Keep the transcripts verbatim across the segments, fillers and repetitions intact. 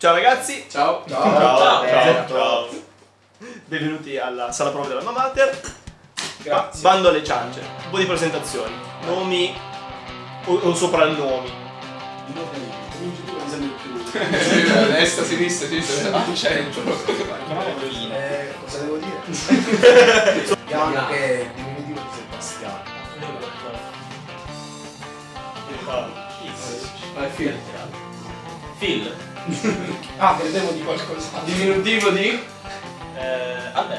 Ciao ragazzi. Ciao. Ciao. Ciao. Ciao. Ciao. Ciao. Benvenuti alla sala prova della Alma Mater. Grazie. Bando alle ciance. Un po' di presentazioni. Nomi o, o soprannomi. A destra, a sinistra, a sinistra, al centro. Eh, cosa devo dire? Chiamo che è il diminutivo di Sebastiano. Vai, Phil. Phil. Ah, credevo di qualcosa. Diminutivo di? Eh, vabbè.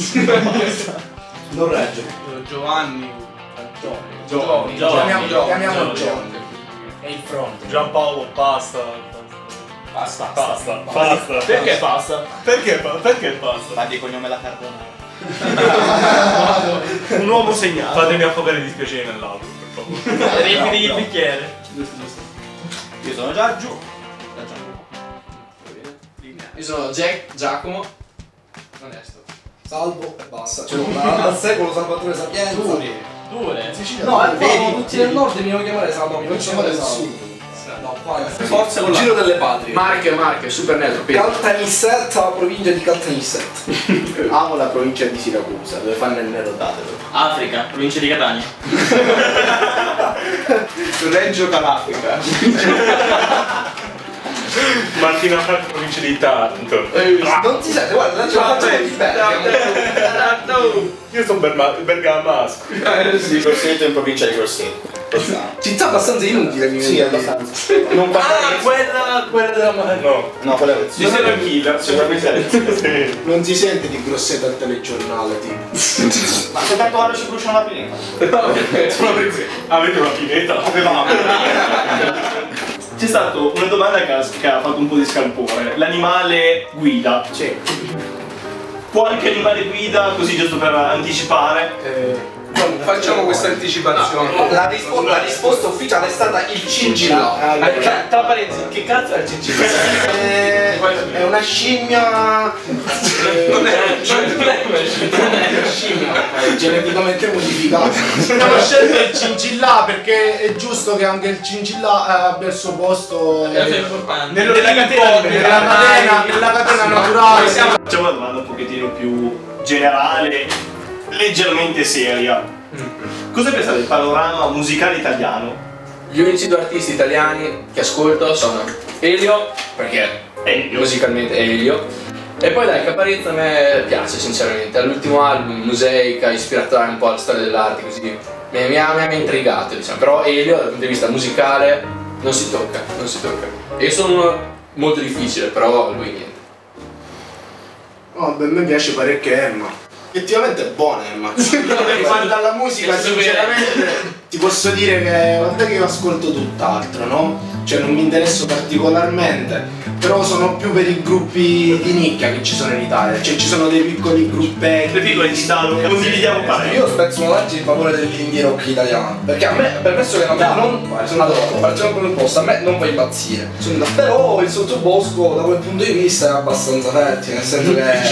Non regge. Giovanni. Giovanni. Giovanni. Chiamiamo chiamiamo Giovanni. Giovanni. È il front. Giampaolo, basta. Basta. Basta, basta. Perché passa? Perché, pa- perché basta? Ma di cognome la carbonara. Un uomo segnato. Fatemi affogare i dispiaceri nell'altro, per favore. Riempiti il bicchiere. Giusto, giusto. Io sono già giù. Io sono Jack, Giacomo. Onesto. Salvo e basta. Cioè, al secolo Salvatore Sapienza. Duri. Dure. No, è vedi? vero, tutti del nord mi devono chiamare Salvo, mi facciamo del sud. No, qua è Forza con la Giro delle Patrie. Marche, Marche, super netto. Caltanissetta, provincia di Caltanissetta. Amo la provincia di Siracusa, dove fanno il nero datelo. Africa, provincia di Catania. Reggio Calafrica. Martina Franco, provincia di Taranto. Non si sente, guarda, ce la facciamo di bene. Io sono Berma- Bergamasco. Di Grosseto in provincia di Grosseto. Città abbastanza inutile, mi Sì, viene. abbastanza. Non parlare. quella, quella della madre. No. No, quella è Ci sei tranquilla. Sicuramente è Sì. Non si sente di Grosseto al telegiornale, tipo. Ma se tanto ora ci bruciano la pineta. Avete una pineta? Avevamo. C'è stata una domanda che ha, che ha fatto un po' di scalpore. L'animale guida. Sì. Qualche animale guida, così giusto per anticipare. Eh, Facciamo questa anticipazione. La, rispo- la risposta ufficiale è stata il cingillà. Ah, tra parentesi, che cazzo è il cingillà? Eh, è una scimmia. eh, Non è Non è una scimmia. è una scimmia eh, geneticamente modificata. Abbiamo scelto il cingillà perché è giusto che anche il cingillà eh, abbia il suo posto eh, nello Nella catena di nella catena, nella catena naturale. Facciamo una domanda un pochettino più generale, leggermente seria. Cosa pensate del panorama musicale italiano? Gli unici due artisti italiani che ascolto sono Elio, perché Elio. musicalmente è Elio, e poi dai, Caparezza a me piace sinceramente. All'ultimo album, Museica, ispirato un po' alla storia dell'arte, così mi, mi, ha, mi ha intrigato, diciamo. Però Elio dal punto di vista musicale non si tocca, non si tocca. E io sono uno molto difficile, però lui niente. No, beh, a me piace parecchio Emma. Effettivamente è buona Emma. Riguardo alla musica, sinceramente ti posso dire che guarda che io ascolto tutt'altro, no? Cioè non mi interesso particolarmente, però sono più per i gruppi di nicchia che ci sono in Italia. Cioè ci sono dei piccoli gruppetti. Le piccole città, lo condividiamo parecchio. Io spezzo una lancia in favore dell'indie rock italiano. Perché a me, permesso che non, non sono d'accordo, partiamo con il posto, a me non fa impazzire. Però il sottobosco da quel punto di vista è abbastanza fertile, nel senso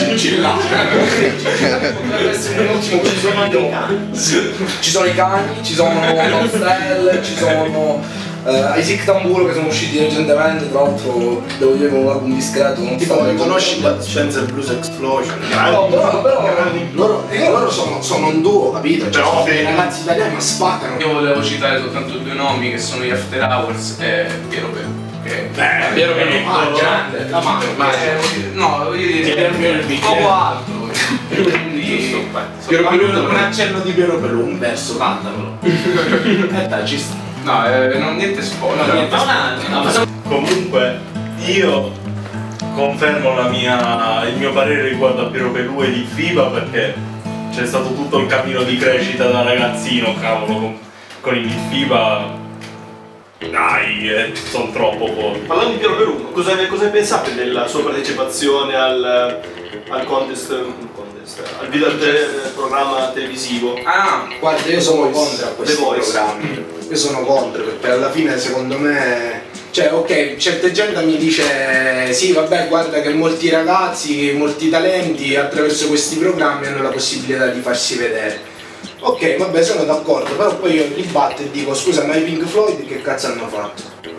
che potrebbe essere un ottimo consiglio. Ci sono i cani, ci sono Nostel, ci sono Uh, Isaac Tamburo che sono usciti recentemente, tra l'altro devo dire con un album discreto. Non Tipo, mi conosci Spencer Blues Explosion? No, però, però loro, loro sono, sono un duo, capito? Cioè, sono dei ragazzi italiani ma spaccano. Io volevo citare soltanto due nomi che sono gli After Hours e Piero Pelù. Che Beh, Piero Pelù ah, grande, la mano, ma è, no, voglio dire, un po' alto. Quindi Piero Pelù, un accenno di Piero Pelù, un verso, cantamelo. E dai, ci sta. no, eh, non niente spoiler. No, niente. No, no, Comunque, io confermo la mia, il mio parere riguardo a Piero Pelù e di FIBA perché c'è stato tutto il cammino di crescita da ragazzino, cavolo, con, con il FIBA. Dai, eh, sono troppo forti. Parlando di Piero Pelù, cosa, cosa pensate della sua partecipazione al, al contest, contest al video al te- programma televisivo? Ah, Guarda, io sono contro a questi The Voice. programmi. Io sono contro perché alla fine secondo me, cioè ok, certe gente mi dice sì vabbè guarda che molti ragazzi, molti talenti attraverso questi programmi hanno la possibilità di farsi vedere. Ok, vabbè sono d'accordo, però poi io ribatto e dico scusa ma i Pink Floyd che cazzo hanno fatto?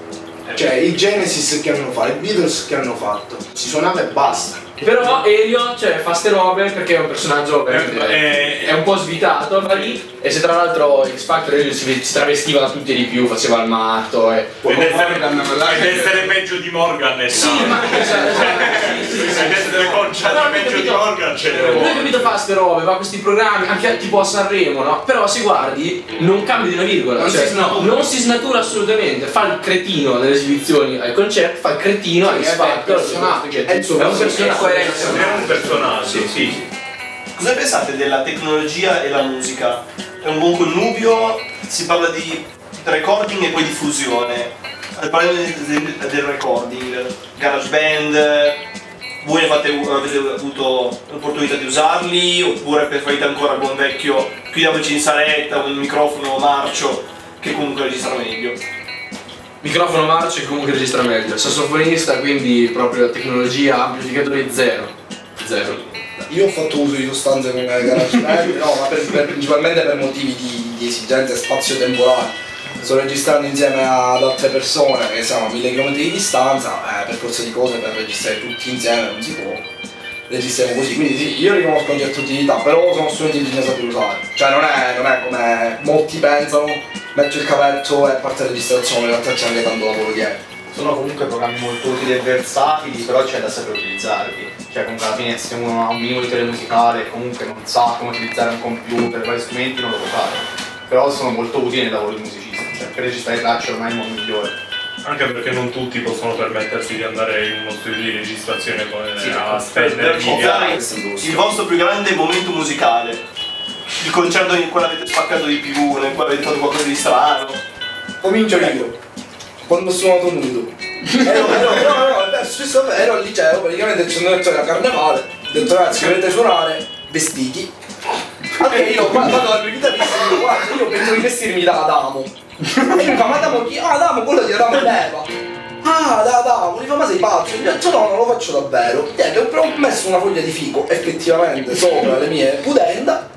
Cioè, i Genesis che hanno fatto, i Beatles che hanno fatto, si suonava e basta. Però Elio, cioè, fa ste robe perché è un personaggio veramente- Eh, eh, è un po' svitato, va lì, e se tra l'altro X Factor Elio si, si travestiva da tutti di più, faceva il matto e... Ed essere, ed essere peggio di Morgan è Sì, ma esatto, esatto, sì, sì, sì. Ed essere conciato Però, peggio di capito, Morgan ce ne lui vuole. capito fa ste robe, fa questi programmi, anche tipo a Sanremo, no? Però se guardi, non cambia di una virgola, Non cioè, si snatura. non si snatura assolutamente, fa il cretino nelle esibizioni ai concerti, fa il cretino ai Sì, X è un Factor, personaggio, è, è il suo è un personaggio. personaggio. È un personaggio, sì. sì. Cosa pensate della tecnologia e la musica? È un buon connubio? Si parla di recording e poi diffusione. Parliamo del, del recording, GarageBand, voi ne fate, avete avuto l'opportunità di usarli oppure preferite ancora il buon vecchio chiudiamoci in saletta, un microfono marcio che comunque registra meglio? Microfono marcio e comunque registra meglio, sassofonista, quindi proprio tecnologia, amplificatori zero. Zero. Io ho fatto uso di sostanze come GarageBand, no, ma per, per, principalmente per motivi di, di esigenze spazio-temporali. Sto registrando insieme ad altre persone che siamo a mille chilometri di distanza, eh, per forza di cose per registrare tutti insieme non si può. Registriamo così, quindi sì, io riconosco una certa utilità, però sono strumenti che bisogna sapere usare. Cioè non è, non è come molti pensano, metto il cavetto e parte la registrazione, in realtà c'è anche tanto lavoro dietro. Sono comunque programmi molto utili e versatili, però c'è da sapere utilizzarli. Cioè comunque alla fine se uno ha un minimo di teoria musicale e comunque non sa come utilizzare un computer, vari strumenti non lo può fare. Però sono molto utili nel lavoro di musicista, cioè per registrare tracce ormai è il modo migliore. Anche perché non tutti possono permettersi di andare in uno studio di registrazione come Sì, a Per spendere citare miliardi. il vostro più grande momento musicale, il concerto in cui avete spaccato di più, nel quale avete fatto qualcosa di strano. Comincio io, quando ho suonato nudo. Ero, ero, no, no, no, stesso, ero al liceo, praticamente c'è una lezione a carnevale, ho detto ragazzi dovete suonare vestiti. Anche io vado dal mio chitarrista e dico guarda io penso di vestirmi da Adamo. E mi fa ma Adamo chi? Ah Adamo quello di Adamo ed Eva. Ah da Adamo, mi fa ma sei pazzo? Io ho detto no non lo faccio davvero. Niente, ho ho messo una foglia di fico effettivamente sopra le mie pudenda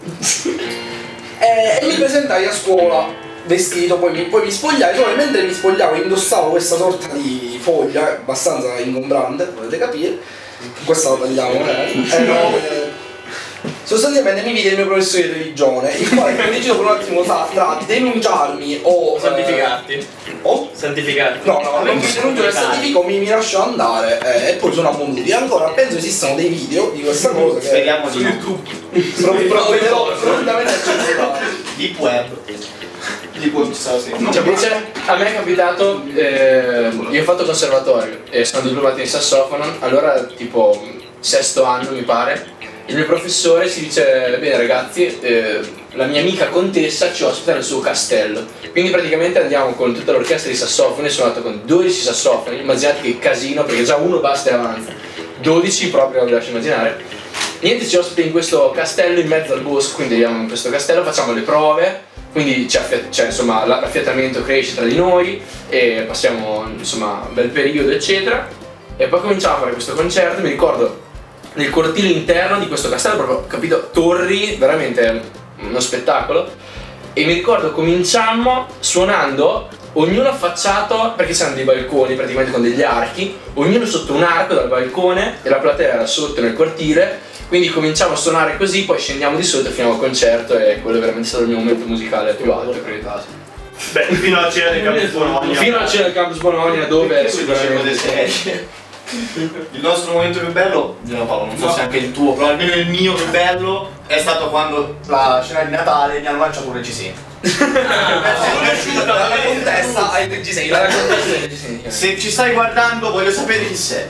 e, e mi presentai a scuola vestito, poi mi, poi mi spogliai, solo che mentre mi spogliavo indossavo questa sorta di foglia abbastanza ingombrante, potete capire, questa la tagliamo, eh? Eh, no, eh, sostanzialmente mi vide il mio professore di religione, il quale mi ha deciso per un attimo tra, tra denunciarmi o Santificarti. o Santificarti. no no non mi denuncio e santifico, mi, mi lascio andare eh, e poi sono ammoniti. Ancora penso esistano dei video di questa cosa che Speriamo di no. YouTube provvederò prontamente a censurare. Deep web. Di cui chissà sì. Cioè, invece a me è capitato, eh, io ho fatto conservatorio e sono diplomato in sassofono, allora tipo sesto anno mi pare, il mio professore ci dice, bene ragazzi, eh, la mia amica contessa ci ospita nel suo castello, quindi praticamente andiamo con tutta l'orchestra di sassofoni, sono andato con dodici sassofoni, immaginate che casino perché già uno basta e avanza, dodici proprio vi lascio immaginare. Niente, ci ospita in questo castello in mezzo al bosco, quindi andiamo in questo castello, facciamo le prove. Quindi c'è, c'è insomma l'affiatamento cresce tra di noi e passiamo insomma un bel periodo eccetera e poi cominciamo a fare questo concerto. Mi ricordo nel cortile interno di questo castello, proprio capito, torri, veramente uno spettacolo, e mi ricordo cominciammo suonando ognuno affacciato, perché c'erano dei balconi praticamente con degli archi, ognuno sotto un arco dal balcone e la platea era sotto nel cortile. Quindi cominciamo a suonare così, poi scendiamo di sotto e finiamo il concerto e quello è veramente stato il mio momento musicale più alto e prioritario. Beh, fino alla cena del Campus Bologna. Fino alla cena del Campus Bologna dove Sicuramente sicuramente... il nostro momento più bello, Gino Paolo, non so se anche il tuo, però almeno il mio più bello è stato quando la cena di Natale mi hanno lanciato un reggiseno. Sono riuscito dalla contessa ai reggiseni. La contessa. Se ci stai guardando voglio sapere chi sei.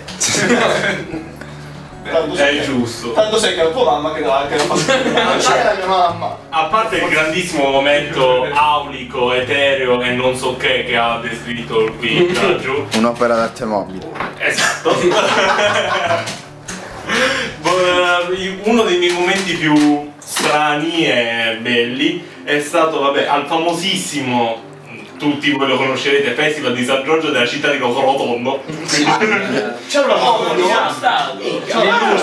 Tanto È sei, giusto. tanto sei che la tua mamma che non che non fa. Non c'è la mia mamma. A parte il grandissimo momento aulico, etereo e non so che che ha descritto qui giù. Un'opera d'arte mobile. Esatto. Uno dei miei momenti più strani e belli è stato, vabbè, al famosissimo, tutti voi lo conoscerete, Festival di San Giorgio della città di Rosorotondo. C'è una mamma,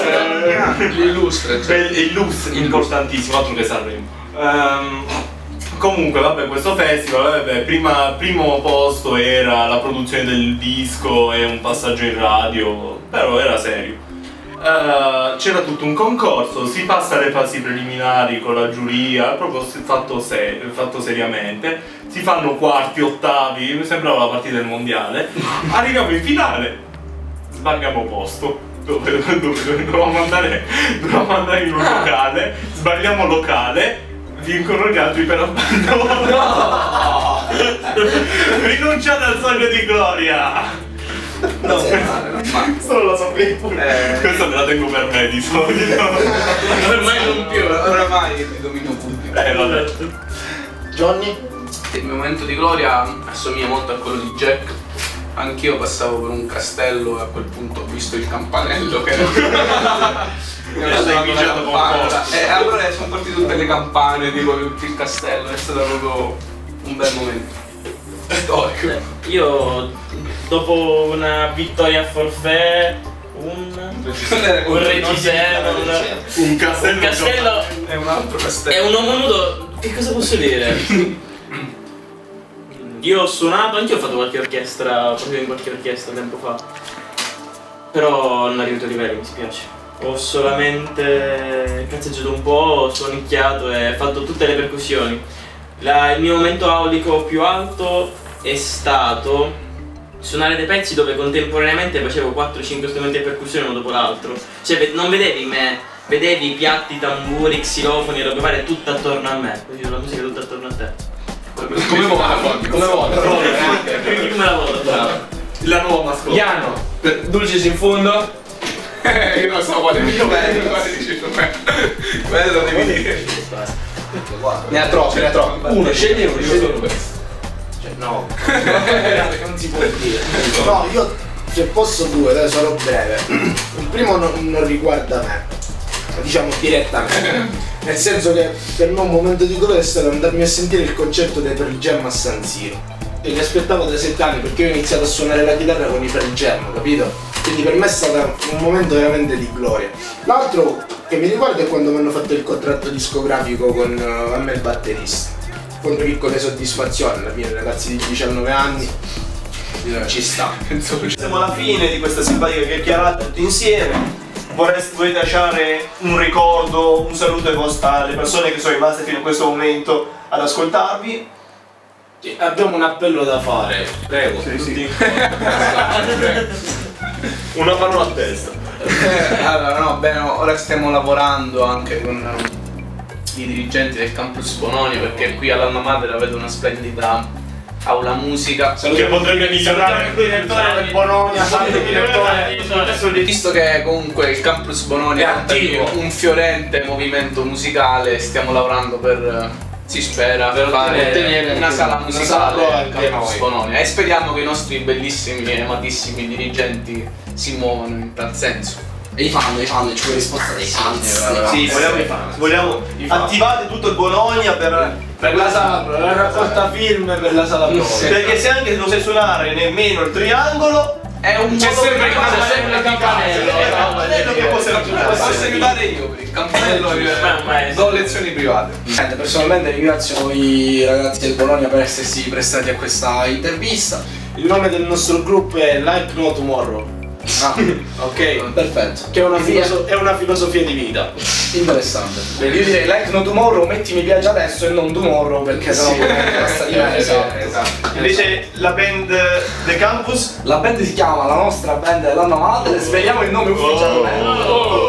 L'illustre. Bel- Illustre, importantissimo, altro che Sanremo. Ehm, Comunque, vabbè, questo festival, vabbè, prima, primo posto era la produzione del disco e un passaggio in radio, però era serio. Uh, c'era tutto un concorso, si passa alle fasi preliminari con la giuria, proprio fatto, se fatto seriamente, si fanno quarti, ottavi, mi sembrava la partita del mondiale, arriviamo in finale, sbagliamo posto, dove, dove, dove dovevamo, andare, dovevamo andare in un locale, sbagliamo locale, vincono gli altri per abbandono. No! Rinunciate al sogno di gloria! No, ma solo la sapevo. eh, Questa me la tengo per me di solito. Ormai non più. oramai ti domino tutti. Eh vabbè. Johnny? Il mio momento di gloria assomiglia molto a quello di Jack. Anch'io passavo per un castello e a quel punto ho visto il campanello che era. E sei viaggiato con forza. E allora sono partite tutte le campane di tutto il castello, è stato proprio un bel momento. Storico. Io dopo una vittoria a forfait, un, un reggiseno, un, Un castello. un castello È un altro castello. è un uomo nudo, che cosa posso dire? Io ho suonato, anch'io ho fatto qualche orchestra, proprio in qualche orchestra tempo fa. Però non arrivo ai livelli, mi spiace. Ho solamente cazzeggiato un po', suonicchiato e fatto tutte le percussioni. La- il mio momento aulico più alto è stato suonare dei pezzi dove contemporaneamente facevo quattro cinque strumenti di percussione uno dopo l'altro. Cioè ve- non vedevi me, vedevi piatti, tamburi, xilofoni, robe varie tutto attorno a me. Così la musica tutta attorno a te. Come vuoi? Come vuoi? Quindi come la voto? La nuova mascotte. Iano, Dulcis in fondo. Eh, io non so quale mio bello, quale dici tu me. Quello devi dire. Ne ha troppi, ne ha troppi. Uno, scegli uno, io solo questo. Cioè, no. Perché non si può dire. No, io se posso due, dai, sarò breve. Il primo non, non riguarda me, diciamo direttamente. Nel senso che per me un momento di gloria è stato andarmi a sentire il concerto dei Pearl Jam a San Siro. E li aspettavo da sette anni perché io ho iniziato a suonare la chitarra con i Pearl Jam, capito? Quindi per me è stato un momento veramente di gloria. L'altro che mi ricordo è quando mi hanno fatto il contratto discografico con uh, a me il batterista. Con un picco di soddisfazione, alla fine ragazzi di diciannove anni. Ci sta. Siamo alla fine di questa simpatica chiacchierata tutti insieme. Vorreste, volete lasciare un ricordo, un saluto ai vostri, alle persone che sono rimaste fino a questo momento ad ascoltarvi? Abbiamo un appello da fare, prego. Sì, sì. Una parola a testa. Eh, allora no, bene, ora stiamo lavorando anche con i dirigenti del campus Bononia perché qui all'Alma Mater avete una splendida aula musica. Che potrebbe migliorare. Il direttore del Bononia, salve direttore. Visto che comunque il campus Bononia è attivo, un fiorente movimento musicale, stiamo lavorando per, si spera, per fare ottenere una sala una musicale sala al anche campus noi. Bononia e speriamo che i nostri bellissimi e amatissimi dirigenti si muovano in tal senso. E i fan, i fan, ci vuole risposta dei fan. Sì, vogliamo, vogliamo attivate tutto il Bononia per, Per la sala pro, la raccolta film per la sala pro. perché se anche non sai suonare nemmeno il triangolo, È un C'è modo sempre per il fare campanello sempre il di campanello. è il campanello che può servire. Posso aiutare io per il campanello e do lezioni private. Niente, personalmente ringrazio i ragazzi del Bologna per essersi prestati a questa intervista. Il nome del nostro gruppo è Like No Tomorrow. Ah, Ok? perfetto. Che è una, filoso- è una filosofia di vita. Interessante. Io direi Like No Tomorrow, metti mi piace adesso e non tomorrow perché sennò basta di me. Esatto. Invece la band The Campus, La band si chiama, la nostra band dell'anno madre, sveliamo il nome ufficialmente.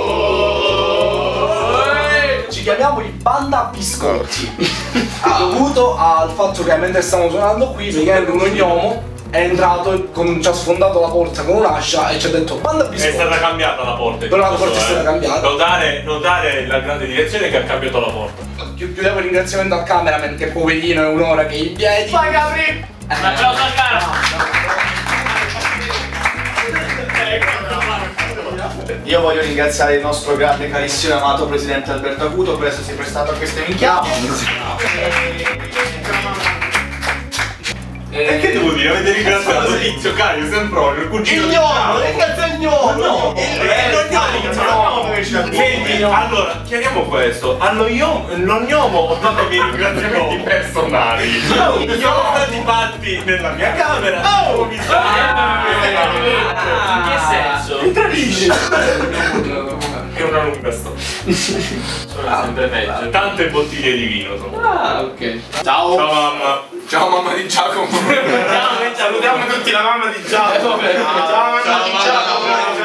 Ci chiamiamo i Banda Biscotti. Dovuto al fatto che mentre stavamo suonando qui, praticamente un ognomo è entrato, con, ci ha sfondato la porta con un'ascia e ci ha detto Banda È Biscotti. stata cambiata la porta. Però la tutto porta è ciò, stata eh. cambiata. Notare, notare la grande direzione che ha cambiato la porta. Chi- Chiudiamo il ringraziamento al cameraman che poverino è un'ora che è in piedi. Vai Gabri! Un applauso al cara! Io voglio ringraziare il nostro grande, carissimo e amato presidente Alberto Acuto per essersi prestato a queste minchiate. E che devo dire? Avete ringraziato Tizio, Caio, Sempronio, il cugino. Il gnomo, ringrazia il gnomo! No, Senti, allora, chiariamo questo. Allo gnomo, lo gnomo ho dato i miei ringraziamenti personali. Sono stati fatti nella mia camera. Ho visto. In che senso? Mi tradisci. È una lunga storia. Sono sempre peggio. Tante bottiglie di vino sono. Ah, ok. Ciao. Ciao mamma. Ciao mamma di Giacomo. Salutiamo tutti la mamma di Giacomo. Ciao mamma di Giacomo.